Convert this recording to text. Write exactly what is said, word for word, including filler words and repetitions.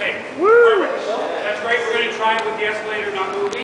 safe. Woo! Perfect. That's great. We're going to try it with the escalator not moving.